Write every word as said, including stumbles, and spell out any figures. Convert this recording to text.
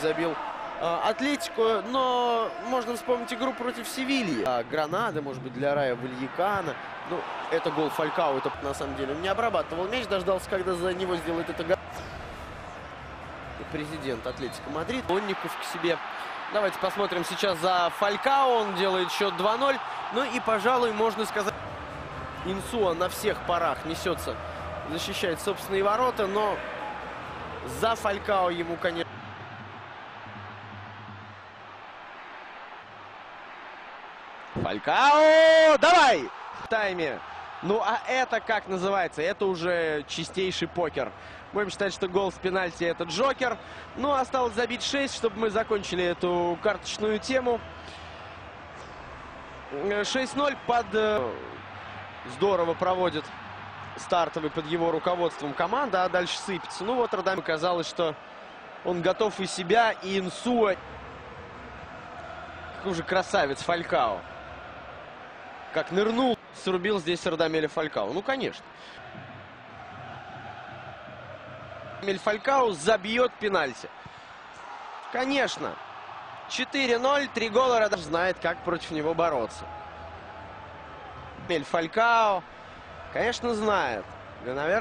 забил Атлетико, но можно вспомнить игру против Севильи. А, Гранады, может быть, для Рая Вальякана. Ну, это гол Фалькао, это на самом деле он не обрабатывал мяч, дождался, когда за него сделает это гол. Президент Атлетико Мадрид, Онников к себе. Давайте посмотрим сейчас за Фалькао, он делает счет два ноль. Ну и, пожалуй, можно сказать, Инсуа на всех парах несется, защищает собственные ворота, но за Фалькао ему, конечно... Фалькао! Давай! В тайме. Ну, а это как называется? Это уже чистейший покер. Будем считать, что гол с пенальти — это Джокер. Ну, осталось забить шесть, чтобы мы закончили эту карточную тему. шесть ноль под... Здорово проводит стартовый под его руководством команда, а дальше сыпется. Ну, вот Радамель казалось, что он готов и себя, и Инсуа. Какой же красавец Фалькао. Как нырнул, срубил здесь Радамеля Фалькао. Ну, конечно. Радамель Фалькао забьет пенальти. Конечно. четыре ноль, три гола. Радамель знает, как против него бороться. Радамель Фалькао, конечно, знает. Да, наверное...